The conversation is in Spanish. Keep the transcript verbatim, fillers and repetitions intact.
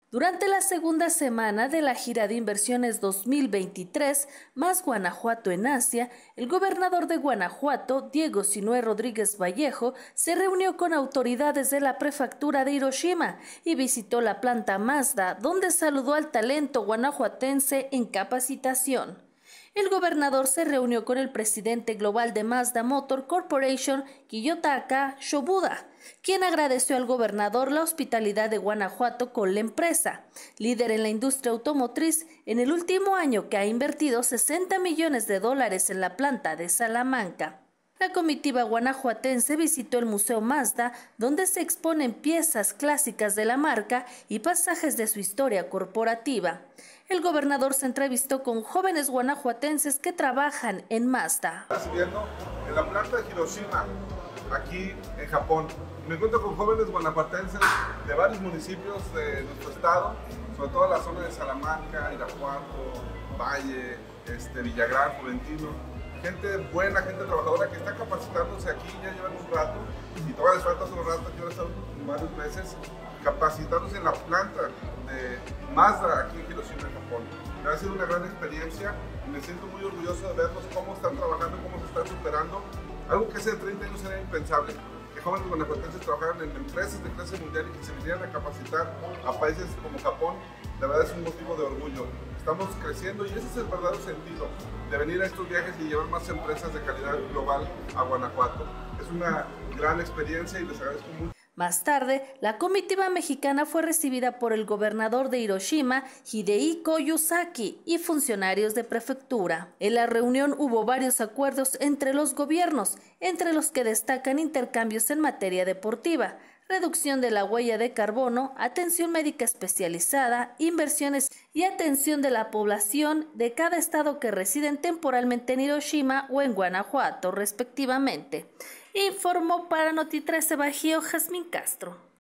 Durante la segunda semana de la gira de inversiones dos mil veintitrés, Más Guanajuato en Asia, el gobernador de Guanajuato, Diego Sinue Rodríguez Vallejo, se reunió con autoridades de la prefectura de Hiroshima y visitó la planta Mazda, donde saludó al talento guanajuatense en capacitación. El gobernador se reunió con el presidente global de Mazda Motor Corporation, Kiyotaka Shobuda, quien agradeció al gobernador la hospitalidad de Guanajuato con la empresa, líder en la industria automotriz, en el último año que ha invertido sesenta millones de dólares en la planta de Salamanca. La comitiva guanajuatense visitó el Museo Mazda, donde se exponen piezas clásicas de la marca y pasajes de su historia corporativa. El gobernador se entrevistó con jóvenes guanajuatenses que trabajan en Mazda. Recibiendo en la planta de Hiroshima, aquí en Japón. Me encuentro con jóvenes guanajuatenses de varios municipios de nuestro estado, sobre todo la zona de Salamanca, Irapuato, Valle, este, Villagrán, Juventino. Gente buena, gente trabajadora que está capacitándose aquí, ya llevan un rato, y todavía les falta otro rato, que van a estar varios meses capacitándose en la planta de Mazda aquí en Hiroshima, en Japón. Me ha sido una gran experiencia y me siento muy orgulloso de verlos cómo están trabajando, cómo se están superando. Algo que hace treinta años era impensable, que jóvenes guanajuatenses trabajaran en empresas de clase mundial y que se vinieran a capacitar a países como Japón. La verdad es un motivo de orgullo. Estamos creciendo y ese es el verdadero sentido de venir a estos viajes y llevar más empresas de calidad global a Guanajuato. Es una gran experiencia y les agradezco mucho. Más tarde, la comitiva mexicana fue recibida por el gobernador de Hiroshima, Hidehiko Yuzaki, y funcionarios de prefectura. En la reunión hubo varios acuerdos entre los gobiernos, entre los que destacan intercambios en materia deportiva, reducción de la huella de carbono, atención médica especializada, inversiones y atención de la población de cada estado que residen temporalmente en Hiroshima o en Guanajuato, respectivamente. Informó para Noti trece Bajío Jazmín Castro.